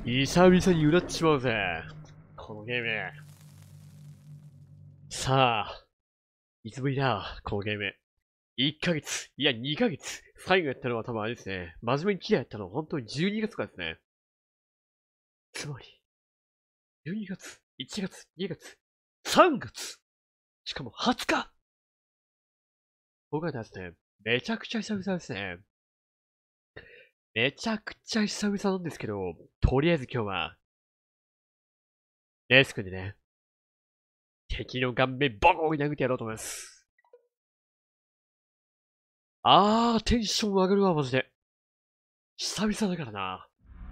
久々にうなっちまうぜ。このゲーム。さあ、いつぶりだ、このゲーム。1ヶ月、いや2ヶ月。最後やったのは多分あれですね。真面目にキラやったのは本当に12月からですね。つまり、12月、1月、2月、3月しかも20日僕はですね、めちゃくちゃ久々ですね。めちゃくちゃ久々なんですけど、とりあえず今日は、レース君でね、敵の顔面ボコーン殴ってやろうと思います。テンション上がるわ、マジで。久々だからな。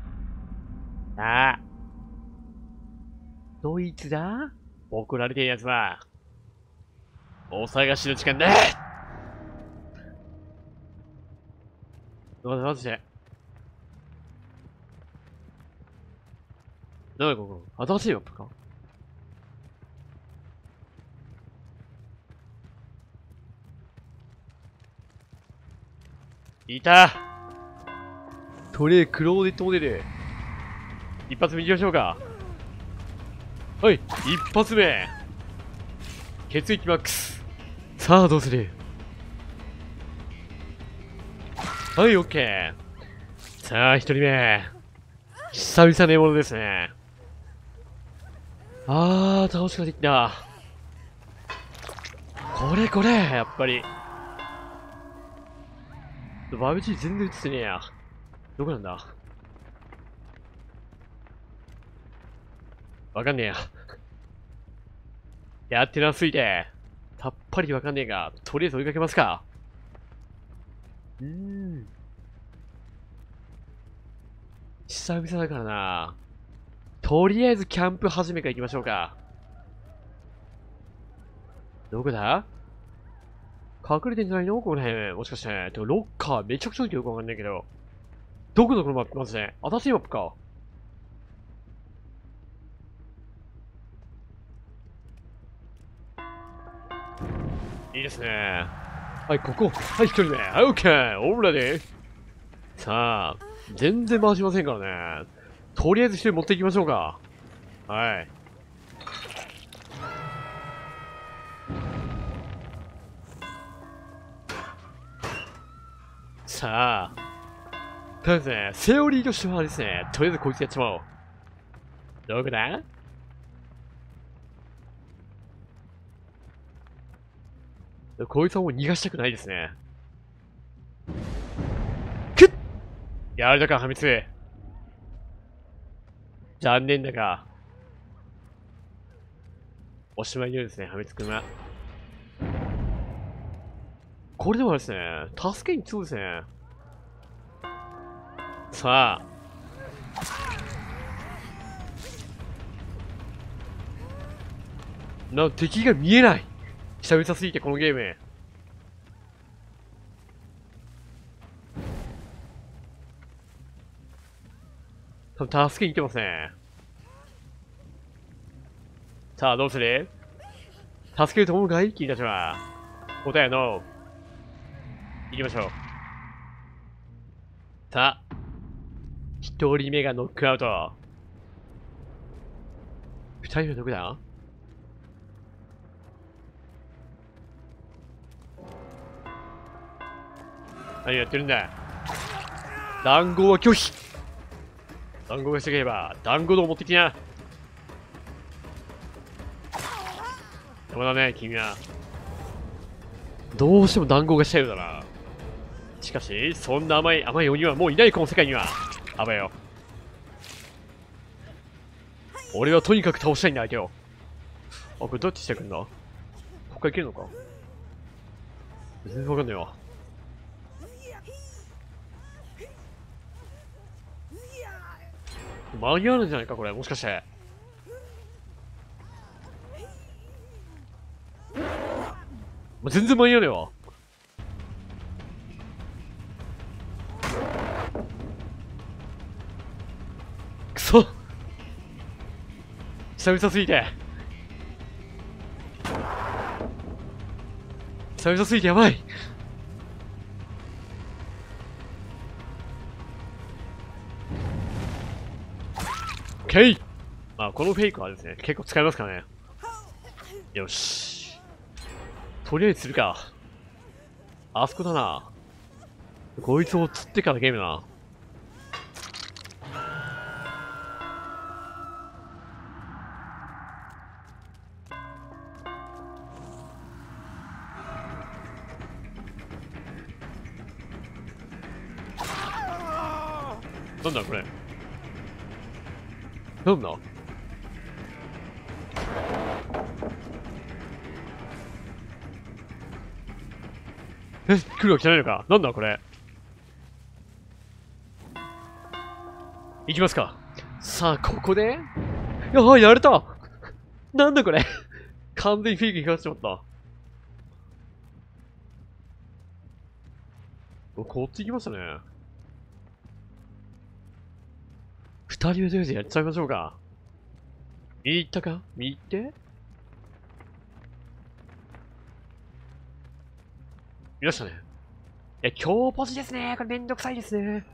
どいつだ怒られてるやつは、お探しの時間だ。マジで。なんだここ、新しいマップかいたとりあえずクローデットモデル。一発目いきましょうか。はい、一発目。血液マックス。さあ、どうするはい、オッケー。さあ、一人目。久々の獲物ですね。楽しくなってきた。これ、やっぱり。バーベキュー全然映ってねえや。どこなんだわかんねえや。やってなすぎて、さっぱりわかんねえが、とりあえず追いかけますか。久々だからな。とりあえずキャンプ始めから行きましょうか。どこだ隠れてんじゃないのこの辺。もしかして。てか、ロッカーめちゃくちゃよくわかんないけど。どこのこのマップマジで。新しいマップか。いいですね。はい、ここ。はい、一人目。はい、オッケー。オーラで。さあ、全然回しませんからね。とりあえず一人持っていきましょうか。はい。さあ、とりあえずね、セオリーとしてはですね、とりあえずこいつやっちまおう。どこだこいつはもう逃がしたくないですね。くっやられたか、破滅。残念だが、おしまいのようですね、破滅くんは。これでもですね、助けに来そうですね。さあ。敵が見えない久々すぎて、このゲーム。多分助けに来てますね。さあ、どうする助けると思うかい君たちは。答えの。行きましょう。さあ。一人目がノックアウト。二人目どこだ何やってるんだ談合は拒否談合がしたければ、談合道を持ってきな。邪魔だね、君は。どうしても談合がしたいようだな。しかし、そんな甘い鬼はもういない、この世界には。あばよ。俺はとにかく倒したいんだ、相手を。これどうやってしてくんだこっからいけるのか全然わかんないわ。間に合うんじゃないか、これ。もしかして。全然間に合わねえわ。くそ久々すぎて。久々すぎてやばい。 ケー。まあ、このフェイクはですね、結構使いますからね。よし。とりあえずするか。あそこだな。こいつを釣ってからゲームだな。なんだこれ。なんだえ、来るわけじゃないのか。なんだこれ。行きますか。さあ、ここでやれた。なんだこれ。完全にフェイクにかかってしまった。こっち行きましたね。二人目とりあえずやっちゃいましょうか。右行ったか右行って見ましたね。強ポジですね。これめんどくさいですね。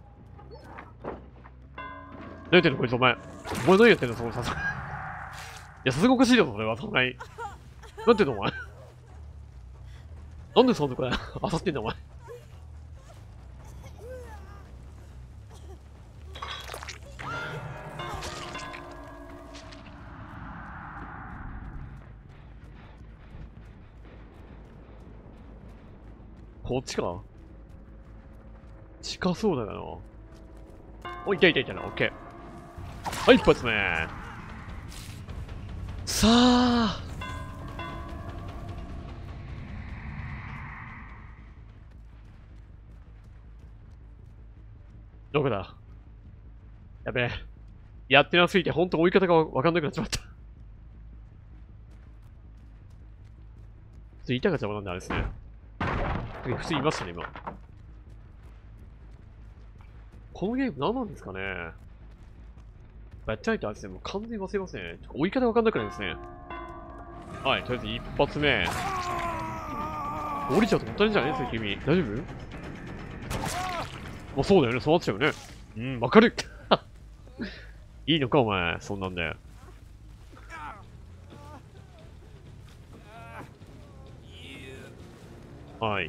何やってんのこいつお前。お前何やってんのそのさすが。いや、さすがおかしいよ、それは。そんなに。なんてんのお前。なんでそんなこれ、当たってんだお前。こっちか近そうだよな。お、いたいたいたな。オッケー。はい、一発目。さあ。どこだやべえ。やってなすぎて、ほんと追い方がわかんなくなっちまった。板が邪魔なんであれですね。普通いましたね、今。このゲーム何なんですかね。やってないとあれですね、もう完全に忘れますね。追い方わかんなくなりますね。はい、とりあえず一発目。降りちゃうともったいないんじゃないですか、君。大丈夫もうそうだよね、そうなっちゃうよね。うん、わかる。いいのか、お前。そんなんで。はい。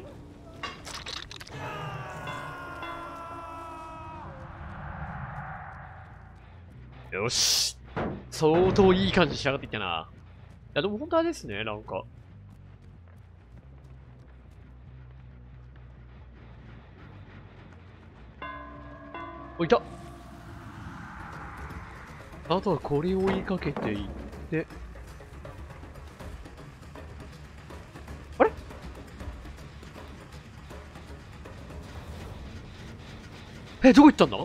よし。相当いい感じに仕上がってきたな。いや、でも本当あれですね、なんか。お、いた。あとはこれを追いかけていって。あれどこ行ったんだ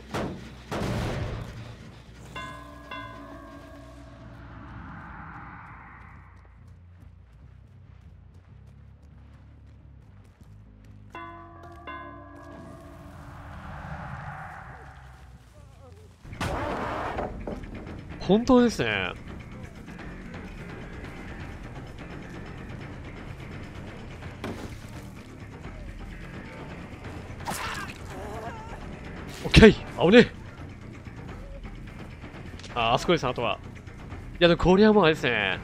本当ですね。オッケー危ねえあそこです、あとは。いや、でもこれはもうあれですね。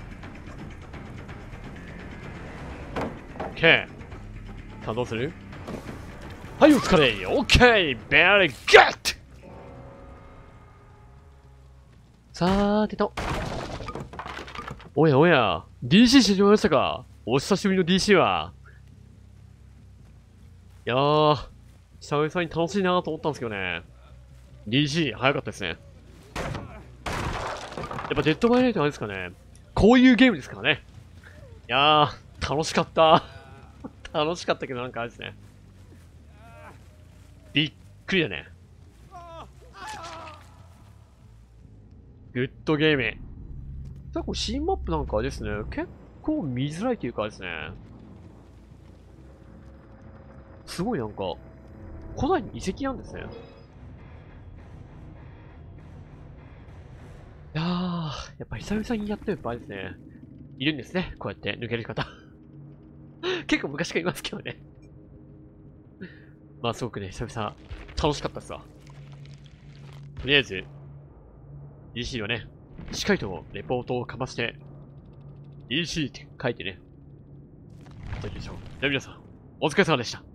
オッケーさあ、どうするはい、お疲れオッケーベリーグッドさーてと。おやおや、DC してしまいましたかお久しぶりの DC は。いやー、久々に楽しいなと思ったんですけどね。DC、早かったですね。やっぱデッドバイライトあれですかね。こういうゲームですからね。いやー、楽しかった。楽しかったけどなんかあれですね。びっくりだね。グッドゲーム。これ新マップなんかあれですね。結構見づらいというかですね。すごいなんか、古代の遺跡なんですね。いやー、やっぱ久々にやってる場合ですね。いるんですね。こうやって抜ける方。結構昔からいますけどね。まあすごくね、久々、楽しかったっすわ。とりあえず、 EC はね、しっかりとレポートをかまして、EC って書いてね、やっていきましょう。では皆さん、お疲れ様でした。